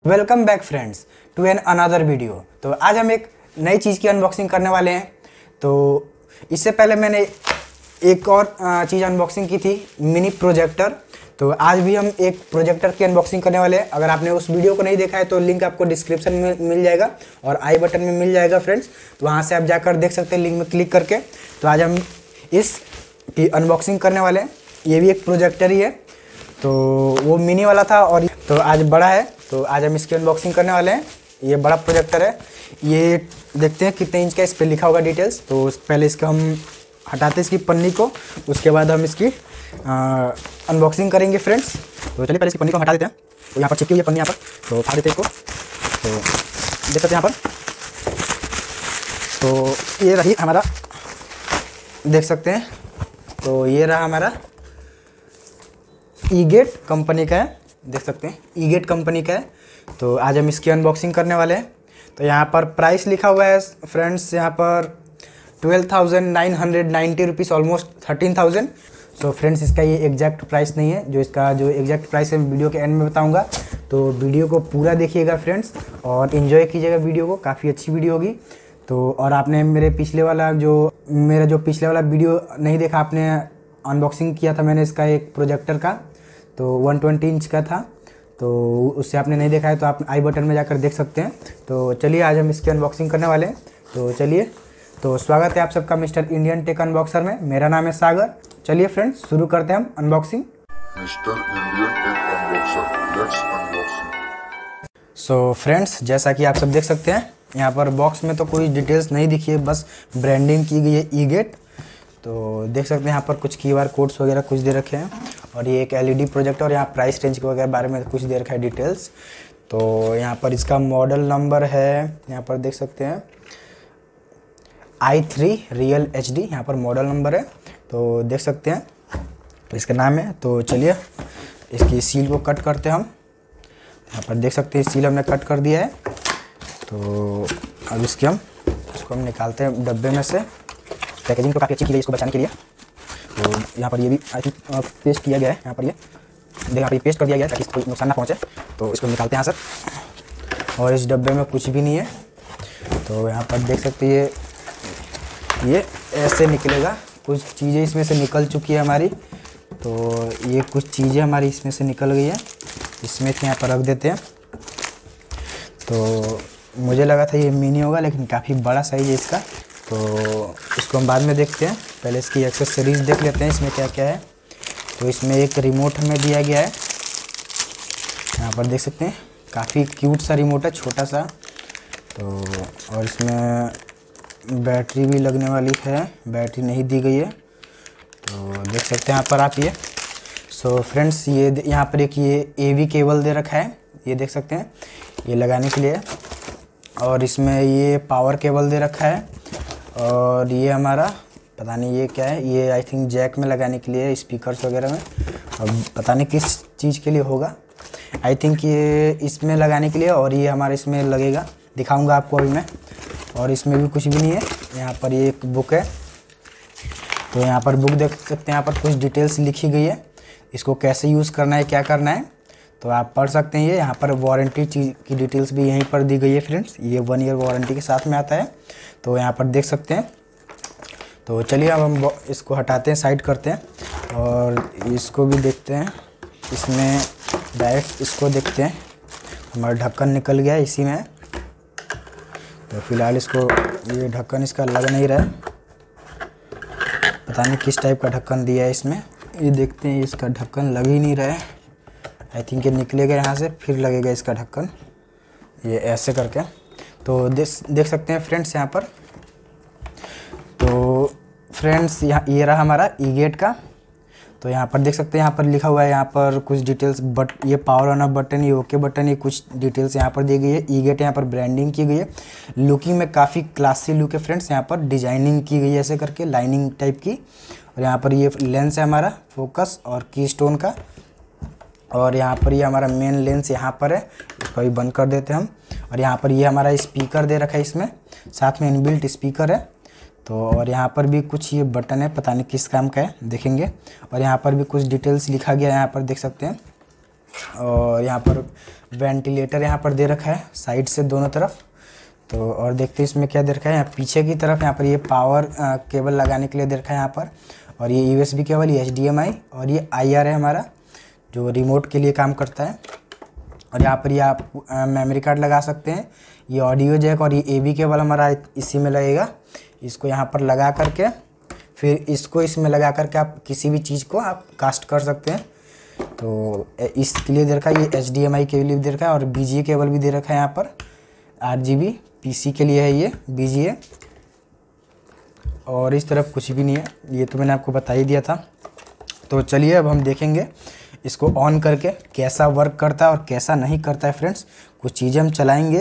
Welcome back friends to an another video. तो आज हम एक नई चीज़ की अनबॉक्सिंग करने वाले हैं। तो इससे पहले मैंने एक और चीज़ अनबॉक्सिंग की थी, मिनी प्रोजेक्टर। तो आज भी हम एक प्रोजेक्टर की अनबॉक्सिंग करने वाले हैं। अगर आपने उस वीडियो को नहीं देखा है तो लिंक आपको डिस्क्रिप्शन में मिल जाएगा और आई बटन में मिल जाएगा फ्रेंड्स। तो वहाँ से आप जाकर देख सकते हैं लिंक में क्लिक करके। तो आज हम इस की अनबॉक्सिंग करने वाले हैं। ये भी एक प्रोजेक्टर ही है, तो वो मिनी वाला था और तो आज बड़ा है। तो आज हम इसकी अनबॉक्सिंग करने वाले हैं। ये बड़ा प्रोजेक्टर है। ये देखते हैं कितने इंच का इस पर लिखा होगा डिटेल्स। तो पहले इसका हम हटाते इसकी पन्नी को, उसके बाद हम इसकी अनबॉक्सिंग करेंगे फ्रेंड्स। तो चलिए पहले इसकी पन्नी को हटा देते हैं। तो यहाँ पर चिपकी हुई है पन्नी, यहाँ पर तो उठा देते हैं इसको। तो देख सकते हैं यहाँ पर, तो ये रही हमारा, देख सकते हैं। तो ये रहा हमारा ईगेट कंपनी का है, देख सकते हैं ईगेट कंपनी का है। तो आज हम इसकी अनबॉक्सिंग करने वाले हैं। तो यहाँ पर प्राइस लिखा हुआ है फ्रेंड्स, यहाँ पर 12,990 रुपीज़, ऑलमोस्ट 13,000। सो फ्रेंड्स इसका ये एग्जैक्ट प्राइस नहीं है, जो इसका जो एग्जैक्ट प्राइस है वीडियो के एंड में बताऊँगा। तो वीडियो को पूरा देखिएगा फ्रेंड्स और इन्जॉय कीजिएगा वीडियो को, काफ़ी अच्छी वीडियो होगी। तो और आपने मेरा पिछले वाला वीडियो नहीं देखा, आपने अनबॉक्सिंग किया था मैंने इसका एक प्रोजेक्टर का, तो 120 इंच का था। तो उससे आपने नहीं देखा है तो आप आई बटन में जाकर देख सकते हैं। तो चलिए आज हम इसकी अनबॉक्सिंग करने वाले हैं। तो चलिए, तो स्वागत है आप सबका मिस्टर इंडियन टेक अनबॉक्सर में। मेरा नाम है सागर। चलिए फ्रेंड्स शुरू करते हैं हम unboxing. Mister Indian tech unboxer, let's unboxing. So friends जैसा कि आप सब देख सकते हैं, यहाँ पर बॉक्स में तो कोई डिटेल्स नहीं दिखी है, बस ब्रांडिंग की गई है ईगेट। तो देख सकते हैं यहाँ पर कुछ QR कोड्स वगैरह कुछ दे रखे हैं और ये एक LED प्रोजेक्टर और यहाँ प्राइस रेंज के वगैरह बारे में कुछ दे रखा है डिटेल्स। तो यहाँ पर इसका मॉडल नंबर है, यहाँ पर देख सकते हैं i3 रियल HD, यहाँ पर मॉडल नंबर है। तो देख सकते हैं इसका नाम है। तो चलिए इसकी सील को कट करते हैं हम। यहाँ पर देख सकते हैं सील हमने कट कर दिया है। तो अब इसको हम निकालते हैं डब्बे में से। पैकेजिंग तो काफ़ी अच्छी की गई इसको बचाने के लिए। तो यहाँ पर ये भी आई थिंक पेस्ट किया गया है, यहाँ पर ये पेस्ट कर दिया गया है ताकि कोई नुकसान ना पहुँचे। तो इसको निकालते हैं यहाँ सर। और इस डब्बे में कुछ भी नहीं है। तो यहाँ पर देख सकते हैं ये ऐसे निकलेगा। कुछ चीज़ें इसमें से निकल चुकी है हमारी। तो ये कुछ चीज़ें हमारी इसमें से निकल गई है, इसमें से यहाँ पर रख देते हैं। तो मुझे लगा था ये मिनी होगा, लेकिन काफ़ी बड़ा साइज है इसका। तो इसको हम बाद में देखते हैं, पहले इसकी एक्सेसरीज देख लेते हैं इसमें क्या क्या है। तो इसमें एक रिमोट हमें दिया गया है, यहाँ पर देख सकते हैं काफ़ी क्यूट सा रिमोट है, छोटा सा। तो और इसमें बैटरी भी लगने वाली है, बैटरी नहीं दी गई है। तो देख सकते हैं यहाँ पर आप ये। सो फ्रेंड्स ये यहाँ पर एक ये AV केबल दे रखा है, ये देख सकते हैं ये लगाने के लिए। और इसमें ये पावर केबल दे रखा है। और ये हमारा पता नहीं ये क्या है, ये आई थिंक जैक में लगाने के लिए, स्पीकर्स वगैरह में। अब पता नहीं किस चीज़ के लिए होगा, आई थिंक ये इसमें लगाने के लिए। और ये हमारा इसमें लगेगा, दिखाऊंगा आपको अभी मैं। और इसमें भी कुछ भी नहीं है। यहाँ पर ये एक बुक है। तो यहाँ पर बुक देख सकते हैं, यहाँ पर कुछ डिटेल्स लिखी गई है, इसको कैसे यूज़ करना है, क्या करना है, तो आप पढ़ सकते हैं। ये यहाँ पर वारंटी चीज़ की डिटेल्स भी यहीं पर दी गई है फ्रेंड्स, ये 1 ईयर वारंटी के साथ में आता है। तो यहाँ पर देख सकते हैं। तो चलिए अब हम इसको हटाते हैं, साइड करते हैं और इसको भी देखते हैं। इसमें डायरेक्ट इसको देखते हैं, हमारा ढक्कन निकल गया है इसी में। तो फिलहाल इसको, ये ढक्कन इसका लग नहीं रहा है, पता नहीं किस टाइप का ढक्कन दिया है इसमें। ये देखते हैं इसका ढक्कन लग ही नहीं रहा है, आई थिंक ये निकलेगा यहाँ से फिर लगेगा इसका ढक्कन, ये ऐसे करके। तो देख सकते हैं फ्रेंड्स यहाँ पर। तो फ्रेंड्स यहाँ ये रहा हमारा ईगेट का। तो यहाँ पर देख सकते हैं, यहाँ पर लिखा हुआ है, यहाँ पर कुछ डिटेल्स, बट ये पावर ऑन ऑफ बटन, ये ओके बटन, ये कुछ डिटेल्स यहाँ पर दी गई है। ईगेट यहाँ पर ब्रांडिंग की गई है। लुकिंग में काफ़ी क्लासी लुक है फ्रेंड्स। यहाँ पर डिजाइनिंग की गई है ऐसे करके, लाइनिंग टाइप की। और यहाँ पर ये लेंस है हमारा फोकस और की स्टोन का। और यहाँ पर ये हमारा मेन लेंस यहाँ पर है, इसको भी बंद कर देते हैं हम। और यहाँ पर ये हमारा स्पीकर दे रखा है, इसमें साथ में इनबिल्ट स्पीकर है। तो और यहाँ पर भी कुछ ये बटन है, पता नहीं किस काम का है, देखेंगे। और यहाँ पर भी कुछ डिटेल्स लिखा गया है, यहाँ पर देख सकते हैं। और यहाँ पर वेंटिलेटर यहाँ पर दे रखा है साइड से दोनों तरफ। तो और देखते हैं इसमें क्या दे रखा है। यहाँ पीछे की तरफ यहाँ पर ये पावर केबल लगाने के लिए दे रखा है यहाँ पर, और ये यूएसबी केबल, ये HDMI, और ये IR है हमारा जो रिमोट के लिए काम करता है। और यहाँ पर ये आप मेमोरी कार्ड लगा सकते हैं। ये ऑडियो जैक और ये AV केबल हमारा इसी में लगेगा। इसको यहाँ पर लगा करके फिर इसको इसमें लगा करके आप किसी भी चीज़ को आप कास्ट कर सकते हैं। तो इसके लिए दे रखा है ये HDMI केबल भी दे रखा है, और BGA केबल भी दे रखा है यहाँ पर। RGB PC के लिए है ये BGA, और इस तरफ कुछ भी नहीं है। ये तो मैंने आपको बता ही दिया था। तो चलिए अब हम देखेंगे इसको ऑन करके कैसा वर्क करता है और कैसा नहीं करता है फ्रेंड्स। कुछ चीज़ें हम चलाएंगे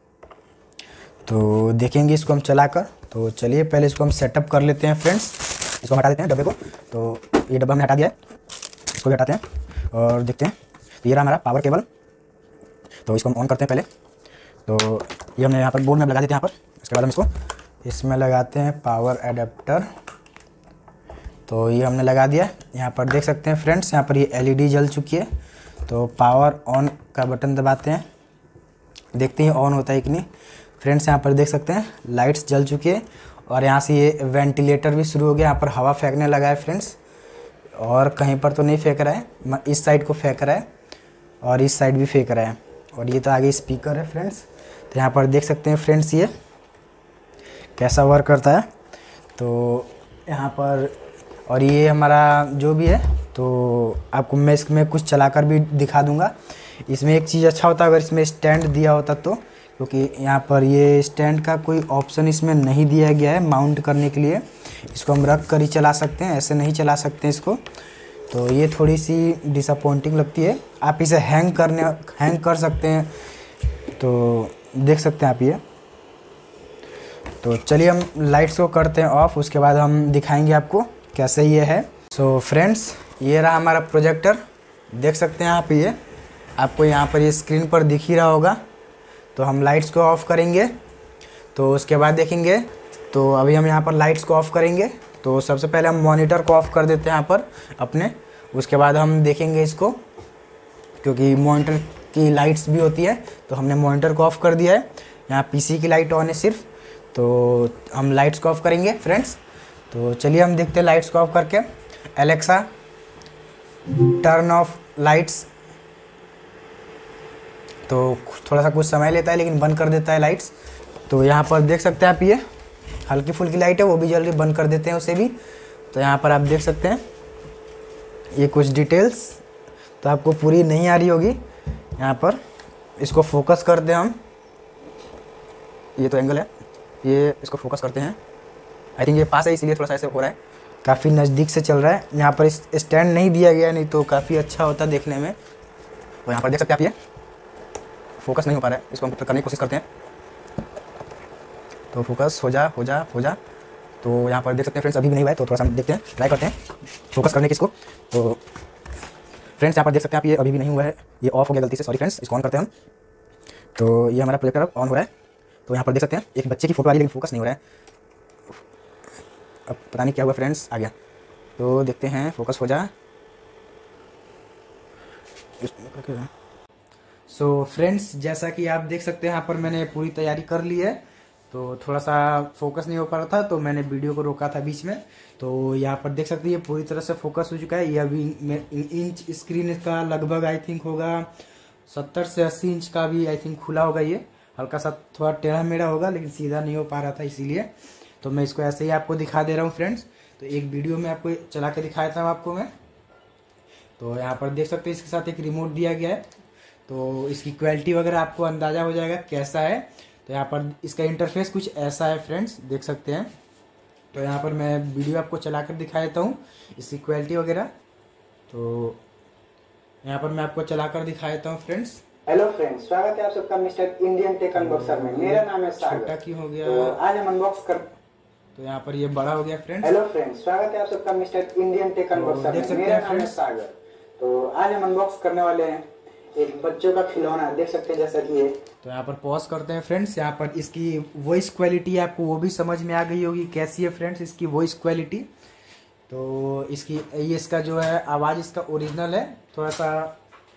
तो देखेंगे इसको हम चलाकर। तो चलिए पहले इसको हम सेटअप कर लेते हैं फ्रेंड्स। इसको हटा देते हैं डब्बे को। तो ये डब्बा हमने हटा दिया है, इसको भी हटाते हैं और देखते हैं। तो ये रहा हमारा पावर केबल। तो इसको हम ऑन करते हैं पहले। तो ये हमने यहाँ पर बोर्ड में लगा देते हैं यहाँ पर। इसके बाद हम इसको इसमें लगाते हैं पावर एडेप्टर। तो ये हमने लगा दिया। यहाँ पर देख सकते हैं फ्रेंड्स, यहाँ पर ये LED जल चुकी है। तो पावर ऑन का बटन दबाते हैं, देखते हैं ऑन होता है कि नहीं। फ्रेंड्स यहाँ पर देख सकते हैं लाइट्स जल चुकी है, और यहाँ से ये वेंटिलेटर भी शुरू हो गया। यहाँ पर हवा फेंकने लगा है फ्रेंड्स, और कहीं पर तो नहीं फेंक रहा है, इस साइड को फेंक रहा है और इस साइड भी फेंक रहा है। और ये तो आगे स्पीकर है फ्रेंड्स। तो यहाँ पर देख सकते हैं फ्रेंड्स ये कैसा वर्क करता है। तो यहाँ पर और ये हमारा जो भी है, तो आपको मैं इसमें कुछ चलाकर भी दिखा दूंगा। इसमें एक चीज़ अच्छा होता है अगर इसमें स्टैंड दिया होता तो, क्योंकि यहाँ पर ये स्टैंड का कोई ऑप्शन इसमें नहीं दिया गया है माउंट करने के लिए। इसको हम रख कर ही चला सकते हैं, ऐसे नहीं चला सकते इसको। तो ये थोड़ी सी डिसअपॉइंटिंग लगती है। आप इसे हैंग कर सकते हैं। तो देख सकते हैं आप ये। तो चलिए हम लाइट्स को करते हैं ऑफ, उसके बाद हम दिखाएंगे आपको कैसे ये है। सो फ्रेंड्स ये रहा हमारा प्रोजेक्टर। देख सकते हैं आप ये, आपको यहाँ पर ये स्क्रीन पर दिख ही रहा होगा। तो हम लाइट्स को ऑफ़ करेंगे, तो उसके बाद देखेंगे। तो अभी हम यहाँ पर लाइट्स को ऑफ़ करेंगे। तो सबसे पहले हम मॉनिटर को ऑफ़ कर देते हैं यहाँ पर अपने, उसके बाद हम देखेंगे इसको, क्योंकि मॉनिटर की लाइट्स भी होती है। तो हमने मॉनिटर को ऑफ़ कर दिया है। यहाँ PC की लाइट ऑन है सिर्फ। तो हम लाइट्स को ऑफ़ करेंगे फ्रेंड्स। तो चलिए हम देखते हैं लाइट्स को ऑफ़ करके। Alexa turn off lights. तो थोड़ा सा कुछ समय लेता है लेकिन बंद कर देता है लाइट्स। तो यहाँ पर देख सकते हैं आप ये हल्की फुल्की लाइट है, वो भी जल्दी बंद कर देते हैं उसे भी। तो यहाँ पर आप देख सकते हैं ये कुछ डिटेल्स, तो आपको पूरी नहीं आ रही होगी यहाँ पर। इसको फोकस करते हैं हम, ये तो एंगल है, ये इसको फोकस करते हैं। आई थिंक ये पास है इसलिए थोड़ा सा ऐसे हो रहा है, काफ़ी नज़दीक से चल रहा है। यहाँ पर स्टैंड नहीं दिया गया, नहीं तो काफ़ी अच्छा होता देखने में। तो यहाँ पर देख सकते हैं आप ये फोकस नहीं हो पा रहा है, इसको हम करने की कोशिश करते हैं। तो फोकस हो जा। तो यहाँ पर देख सकते हैं फ्रेंड्स अभी भी नहीं हुआ है। तो थोड़ा सा हम देखते हैं, ट्राई करते हैं फोकस करने की इसको। तो फ्रेंड्स यहाँ पर देख सकते हैं आप ये अभी भी नहीं हुआ है, ये ऑफ हो गया गलती से, सॉरी फ्रेंड्स। इसको ऑन करते हैं हम। तो ये हमारा प्रोजेक्टर ऑन हो रहा है। तो यहाँ पर देख सकते हैं एक बच्चे की फोटो आ रही है लेकिन फोकस नहीं हो रहा है। अब पता नहीं क्या हुआ फ्रेंड्स, आ गया। तो देखते हैं, फोकस हो जा। सो फ्रेंड्स जैसा कि आप देख सकते हैं यहाँ पर मैंने पूरी तैयारी कर ली है। तो थोड़ा सा फोकस नहीं हो पा रहा था तो मैंने वीडियो को रोका था बीच में। तो यहाँ पर देख सकते हैं ये पूरी तरह से फोकस हो चुका है। ये अभी इंच स्क्रीन का लगभग आई थिंक होगा 70 से 80 इंच का भी आई थिंक खुला होगा। ये हल्का सा थोड़ा टेढ़ा मेढ़ा होगा लेकिन सीधा नहीं हो पा रहा था, इसीलिए तो मैं इसको ऐसे ही आपको दिखा दे रहा हूँ फ्रेंड्स। तो एक वीडियो में आपको चला के दिखाया था आपको मैं। तो यहाँ पर देख सकते हैं इसके साथ एक रिमोट दिया गया है। तो इसकी क्वालिटी वगैरह आपको अंदाज़ा हो जाएगा कैसा है। तो यहाँ पर इसका इंटरफेस कुछ ऐसा है फ्रेंड्स, देख सकते हैं। तो यहाँ पर मैं वीडियो आपको चला कर दिखा देता हूँ इसकी क्वालिटी वगैरह। तो यहाँ पर मैं आपको चला कर दिखा देता हूँ फ्रेंड्स। हेलो फ्रेंड्स, स्वागत है आप सबका मिस्टर इंडियन टेक अनबॉक्सर में। मेरा नाम है सागर। छोटा क्यों हो गया? तो आज हम अनबॉक्स कर। तो यहाँ पर ये बड़ा हो गया फ्रेंड्स। हेलो फ्रेंड्स, स्वागत है आप सबका मिस्टर इंडियन टेक अनबॉक्सर में। मेरा नाम है सागर। तो आज हम अनबॉक्स करने वाले हैं एक बच्चों का खिलौना, देख सकते हैं जैसा कि ये। तो यहाँ पर पॉज करते हैं फ्रेंड्स। यहाँ पर इसकी वॉइस क्वालिटी आपको वो भी समझ में आ गई होगी कैसी है फ्रेंड्स इसकी वॉइस क्वालिटी। तो इसकी ये इसका जो है आवाज़ इसका ओरिजिनल है, थोड़ा सा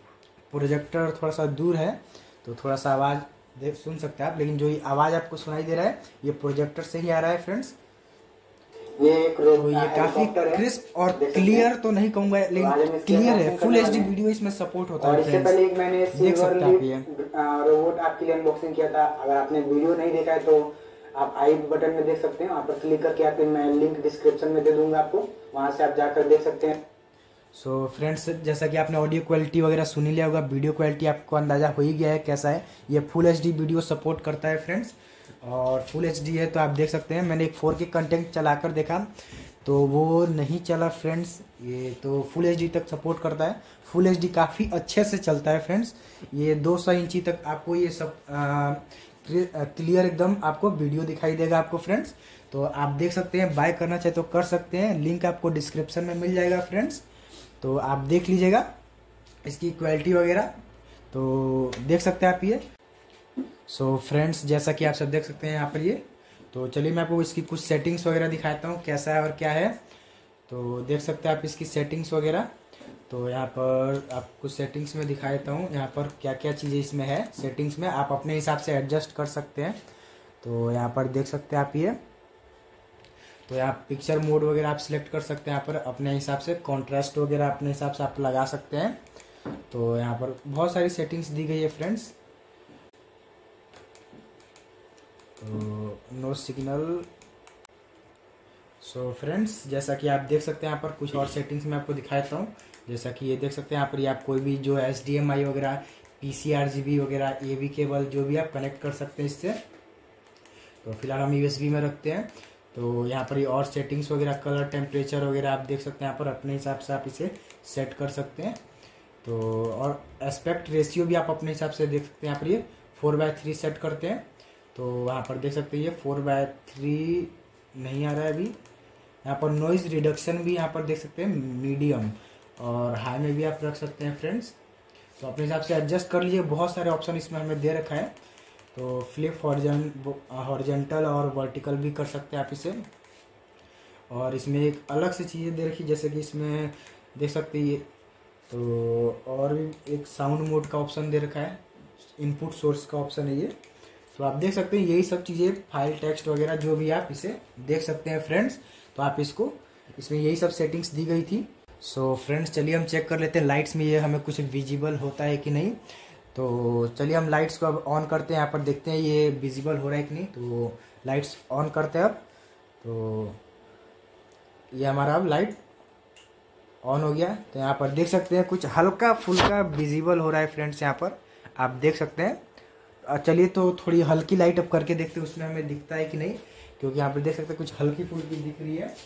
प्रोजेक्टर थोड़ा सा दूर है तो थोड़ा सा आवाज़ सुन सकते हैं आप, लेकिन जो ये आवाज़ आपको सुनाई दे रहा है ये प्रोजेक्टर से ही आ रहा है फ्रेंड्स। ये एक तो ये काफ़ी क्रिस्प और क्लियर तो नहीं कहूँगा, लेकिन क्लियर है, फुल HD वीडियो इसमें सपोर्ट होता और है इससे फ्रेंड्स। पहले एक मैंने देख सिल्वर सकते हैं आप ये रोबोट आपके लिए अनबॉक्सिंग किया था। अगर आपने वीडियो नहीं देखा है तो आप आई बटन में देख सकते हैं, वहाँ पर क्लिक करके आप मैं लिंक डिस्क्रिप्शन में दे दूंगा आपको, वहाँ से आप जाकर देख सकते हैं। सो फ्रेंड्स, जैसा कि आपने ऑडियो क्वालिटी वगैरह सुन ही लिया होगा, वीडियो क्वालिटी आपको अंदाज़ा हो ही गया है कैसा है। ये फुल HD वीडियो सपोर्ट करता है फ्रेंड्स, और फुल HD है तो आप देख सकते हैं। मैंने एक 4K कंटेंट चलाकर देखा तो वो नहीं चला फ्रेंड्स, ये तो फुल HD तक सपोर्ट करता है। फुल HD काफ़ी अच्छे से चलता है फ्रेंड्स। ये 200 इंची तक आपको ये सब क्लियर एकदम आपको वीडियो दिखाई देगा आपको फ्रेंड्स। तो आप देख सकते हैं, बाय करना चाहे तो कर सकते हैं, लिंक आपको डिस्क्रिप्शन में मिल जाएगा फ्रेंड्स। तो आप देख लीजिएगा इसकी क्वालिटी वगैरह, तो देख सकते हैं आप ये। सो फ्रेंड्स, जैसा कि आप सब देख सकते हैं यहाँ पर ये, तो चलिए मैं आपको इसकी कुछ सेटिंग्स वगैरह दिखाता हूँ कैसा है और क्या है। तो देख सकते हैं आप इसकी सेटिंग्स वगैरह। तो यहाँ पर आप कुछ सेटिंग्स में दिखा देता हूँ, यहाँ पर क्या क्या चीज़ें इसमें है। सेटिंग्स में आप अपने हिसाब से एडजस्ट कर सकते हैं। तो यहाँ पर देख सकते हैं आप ये, तो यहाँ पिक्चर मोड वगैरह आप सिलेक्ट कर सकते हैं यहाँ पर अपने हिसाब से। कॉन्ट्रास्ट वगैरह अपने हिसाब से आप लगा सकते हैं। तो यहाँ पर बहुत सारी सेटिंग्स दी गई है फ्रेंड्स। तो नो सिग्नल। सो फ्रेंड्स, जैसा कि आप देख सकते हैं यहाँ पर कुछ और सेटिंग्स मैं आपको दिखाता हूँ। जैसा कि ये देख सकते हैं यहाँ पर ये आप कोई भी जो HDMI वगैरह, PC RGB वगैरह, AV केबल जो भी आप कनेक्ट कर सकते हैं इससे। तो फिलहाल हम USB में रखते हैं। तो यहाँ पर ये और सेटिंग्स वगैरह, कलर, टेम्परेचर वगैरह आप देख सकते हैं यहाँ पर अपने हिसाब से आप इसे सेट कर सकते हैं। तो और एस्पेक्ट रेशियो भी आप अपने हिसाब से देख सकते हैं। यहाँ पर ये 4:3 सेट करते हैं। तो वहाँ पर देख सकते हैं ये 4:3 नहीं आ रहा है अभी। यहाँ पर नॉइज़ रिडक्शन भी यहाँ पर देख सकते हैं मीडियम और हाई में भी आप रख सकते हैं फ्रेंड्स। तो अपने हिसाब से एडजस्ट कर लीजिए, बहुत सारे ऑप्शन इसमें हमें दे रखा है। तो फ्लिप हॉरिजॉन्टल और वर्टिकल भी कर सकते हैं आप इसे। और इसमें एक अलग से चीज़ें दे रखी, जैसे कि इसमें देख सकते हैं ये, तो और भी एक साउंड मोड का ऑप्शन दे रखा है, इनपुट सोर्स का ऑप्शन है ये। तो आप देख सकते हैं यही सब चीज़ें, फाइल, टेक्स्ट वगैरह जो भी आप इसे देख सकते हैं फ्रेंड्स। तो आप इसको, इसमें यही सब सेटिंग्स दी गई थी। सो फ्रेंड्स, चलिए हम चेक कर लेते हैं लाइट्स में ये हमें कुछ विजिबल होता है कि नहीं। तो चलिए हम लाइट्स को अब ऑन करते हैं, यहाँ पर देखते हैं ये विजिबल हो रहा है कि नहीं। तो लाइट्स ऑन करते हैं अब। तो ये हमारा अब लाइट ऑन हो गया। तो यहाँ पर देख सकते हैं कुछ हल्का फुल्का विजिबल हो रहा है फ्रेंड्स, यहाँ पर आप देख सकते हैं। चलिए तो थोड़ी हल्की लाइट अब करके देखते हैं उसमें हमें दिखता है कि नहीं, क्योंकि यहाँ पर देख सकते हैं कुछ हल्की फुल्की दिख रही है।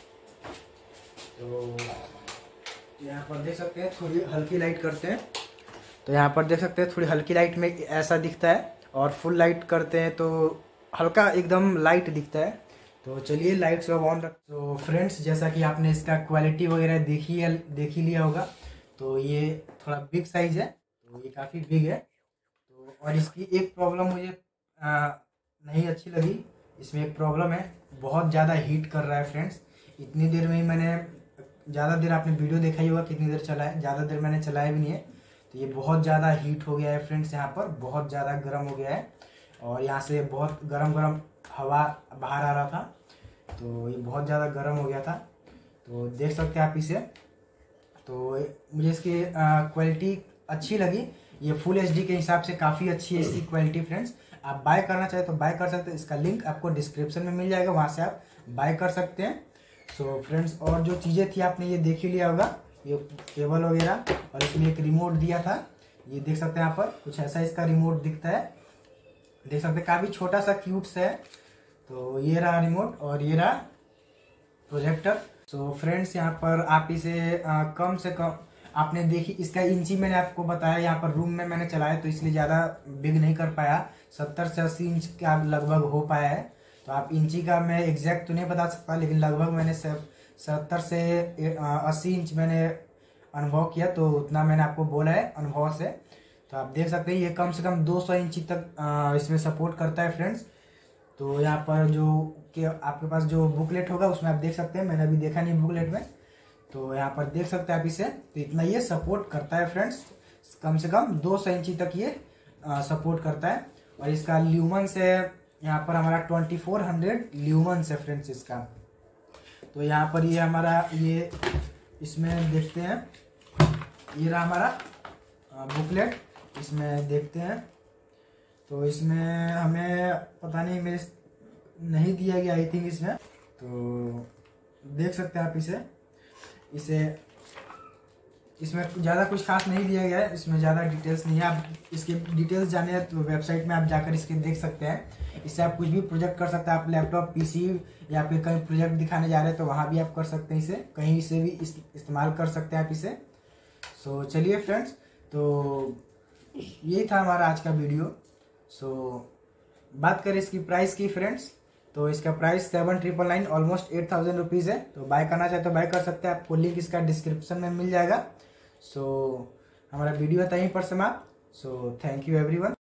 तो यहाँ पर देख सकते हैं थोड़ी हल्की लाइट करते हैं। तो यहाँ पर देख सकते हैं थोड़ी हल्की लाइट में ऐसा दिखता है, और फुल लाइट करते हैं तो हल्का एकदम लाइट दिखता है। तो चलिए लाइट्स अब ऑन रख। तो फ्रेंड्स, जैसा कि आपने इसका क्वालिटी वगैरह देख ही लिया होगा। तो ये थोड़ा बिग साइज है, तो ये काफ़ी बिग है। तो और इसकी एक प्रॉब्लम मुझे नहीं अच्छी लगी, इसमें एक प्रॉब्लम है, बहुत ज़्यादा हीट कर रहा है फ्रेंड्स। इतनी देर में ही मैंने, ज़्यादा देर आपने वीडियो देखा ही होगा कितनी देर चला है, ज़्यादा देर मैंने चलाया भी नहीं है। तो ये बहुत ज़्यादा हीट हो गया है फ्रेंड्स, यहाँ पर बहुत ज़्यादा गर्म हो गया है, और यहाँ से बहुत गरम हवा बाहर आ रहा था। तो ये बहुत ज़्यादा गर्म हो गया था। तो देख सकते हैं आप इसे। तो मुझे इसकी क्वालिटी अच्छी लगी, ये फुल HD के हिसाब से काफ़ी अच्छी है इसकी क्वालिटी फ्रेंड्स। आप बाय करना चाहे तो बाय कर सकते हैं, इसका लिंक आपको डिस्क्रिप्शन में मिल जाएगा, वहाँ से आप बाय कर सकते हैं। सो फ्रेंड्स, और जो चीज़ें थी आपने ये देख ही लिया होगा, ये केबल वगैरह, और इसमें एक रिमोट दिया था, ये देख सकते हैं यहाँ पर कुछ ऐसा इसका रिमोट दिखता है, देख सकते हैं काफ़ी छोटा सा क्यूट सा है। तो ये रहा रिमोट और ये रहा प्रोजेक्टर। सो फ्रेंड्स, यहाँ पर आप इसे कम से कम आपने देखी, इसका इंची मैंने आपको बताया, यहाँ पर रूम में मैंने चलाया तो इसलिए ज़्यादा बिग नहीं कर पाया, 70 से 80 इंच का लगभग हो पाया है। तो आप इंची का मैं एग्जैक्ट तो नहीं बता सकता, लेकिन लगभग मैंने 70 से 80 इंच मैंने अनुभव किया, तो उतना मैंने आपको बोला है अनुभव से। तो आप देख सकते हैं ये कम से कम 200 इंची तक इसमें सपोर्ट करता है फ्रेंड्स। तो यहाँ पर जो कि आपके पास जो बुकलेट होगा उसमें आप देख सकते हैं, मैंने अभी देखा नहीं बुकलेट में, तो यहाँ पर देख सकते हैं आप इसे। तो इतना ये सपोर्ट करता है फ्रेंड्स, कम से कम 200 इंची तक ये सपोर्ट करता है। और इसका ल्यूमन्स है यहाँ पर हमारा 2400 ल्यूमन्स है फ्रेंड्स इसका। तो यहाँ पर ये हमारा ये इसमें देखते हैं, ये रहा हमारा बुकलेट, इसमें देखते हैं। तो इसमें हमें पता नहीं, मेरे नहीं दिया गया आई थिंक इसमें, तो देख सकते हैं आप इसमें ज़्यादा कुछ खास नहीं दिया गया है, इसमें ज़्यादा डिटेल्स नहीं है। आप इसके डिटेल्स जाने हैं तो वेबसाइट में आप जाकर इसके देख सकते हैं। इससे आप कुछ भी प्रोजेक्ट कर सकते हैं, आप लैपटॉप, पीसी या फिर कहीं प्रोजेक्ट दिखाने जा रहे हैं तो वहाँ भी आप कर सकते हैं, इसे कहीं से भी इस्तेमाल कर सकते हैं आप इसे। सो चलिए फ्रेंड्स, तो यही था हमारा आज का वीडियो। सो बात करें इसकी प्राइस की फ्रेंड्स, तो इसका प्राइस 7999 ऑलमोस्ट 8000 रुपीज़ है। तो बाय करना चाहे तो बाय कर सकते हैं, आपको लिंक इसका डिस्क्रिप्शन में मिल जाएगा। सो हमारा वीडियो था यहीं पर समाप्त। So thank you everyone.